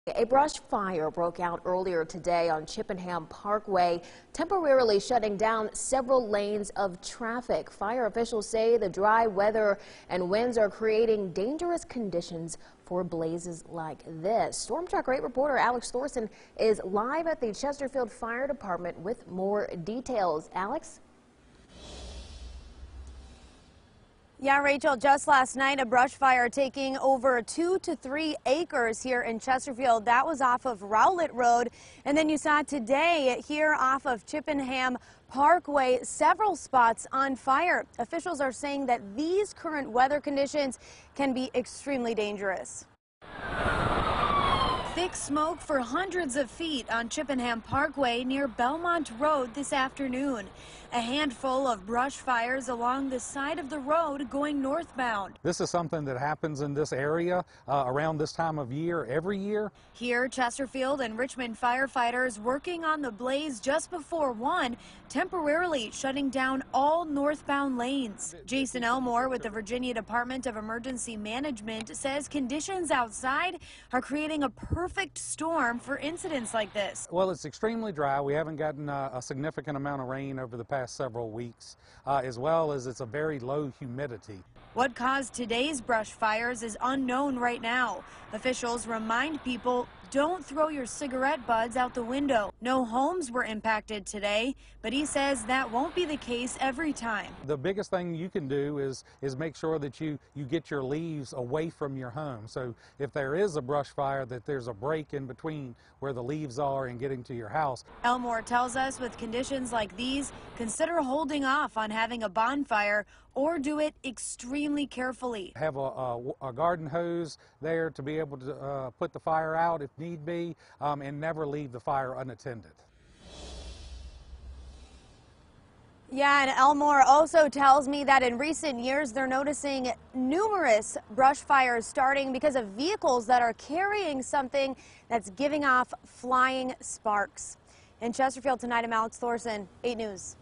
A brush fire broke out earlier today on Chippenham Parkway, temporarily shutting down several lanes of traffic. Fire officials say the dry weather and winds are creating dangerous conditions for blazes like this. Storm Track 8 reporter Alex Thorson is live at the Chesterfield Fire Department with more details. Alex? Yeah, Rachel, just last night, a brush fire taking over 2 to 3 acres here in Chesterfield. That was off of Rowlett Road. And then you saw today here off of Chippenham Parkway, several spots on fire. Officials are saying that these current weather conditions can be extremely dangerous. Thick smoke for hundreds of feet on Chippenham Parkway near Belmont Road this afternoon. A handful of brush fires along the side of the road going northbound. This is something that happens in this area around this time of year every year. Here, Chesterfield and Richmond firefighters working on the blaze just before 1, temporarily shutting down all northbound lanes. Jason Elmore with the Virginia Department of Emergency Management says conditions outside are creating a perfect storm for incidents like this. Well, it's extremely dry. We haven't gotten a significant amount of rain over the past several weeks, as well as it's a very low humidity. What caused today's brush fires is unknown right now. Officials remind people, don't throw your cigarette butts out the window. No homes were impacted today, but he says that won't be the case every time. The biggest thing you can do is make sure that you get your leaves away from your home. So if there is a brush fire, that there's a break in between where the leaves are and getting to your house. Elmore tells us with conditions like these, consider holding off on having a bonfire or do it extremely carefully. Have a garden hose there to be able to put the fire out if need be, and never leave the fire unattended. Yeah, and Elmore also tells me that in recent years they're noticing numerous brush fires starting because of vehicles that are carrying something that's giving off flying sparks. In Chesterfield tonight, I'm Alex Thorson, 8 News.